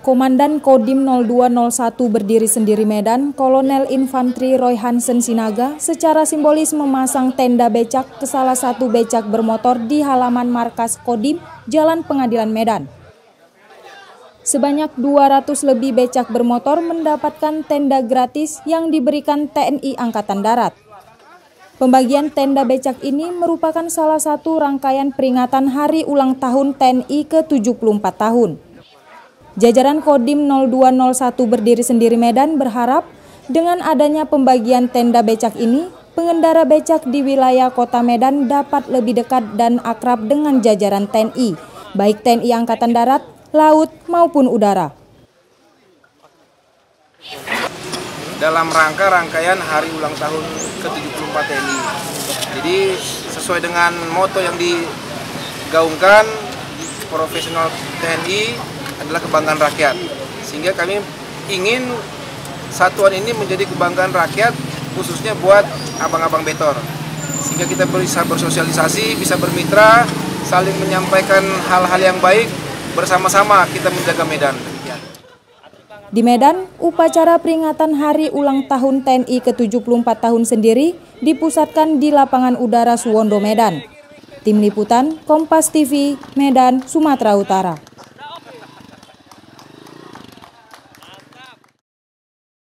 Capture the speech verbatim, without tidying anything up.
Komandan Kodim nol dua nol satu Berdiri Sendiri Medan, Kolonel Infantri Roy Hansen Sinaga, secara simbolis memasang tenda becak ke salah satu becak bermotor di halaman markas Kodim, Jalan Pengadilan Medan. Sebanyak dua ratus lebih becak bermotor mendapatkan tenda gratis yang diberikan T N I Angkatan Darat. Pembagian tenda becak ini merupakan salah satu rangkaian peringatan Hari Ulang Tahun T N I ke tujuh puluh empat tahun. Jajaran Kodim nol dua nol satu Berdiri Sendiri Medan berharap dengan adanya pembagian tenda becak ini, pengendara becak di wilayah Kota Medan dapat lebih dekat dan akrab dengan jajaran T N I, baik T N I Angkatan Darat, Laut maupun Udara. Dalam rangka rangkaian Hari Ulang Tahun ke tujuh puluh empat T N I. Jadi sesuai dengan moto yang digaungkan, profesional T N I adalah kebanggaan rakyat. Sehingga kami ingin satuan ini menjadi kebanggaan rakyat, khususnya buat abang-abang betor. Sehingga kita bisa bersosialisasi, bisa bermitra, saling menyampaikan hal-hal yang baik, bersama-sama kita menjaga Medan. Di Medan, upacara peringatan Hari Ulang Tahun T N I ke tujuh puluh empat tahun sendiri dipusatkan di Lapangan Udara Suwondo, Medan. Tim Liputan, Kompas T V, Medan, Sumatera Utara.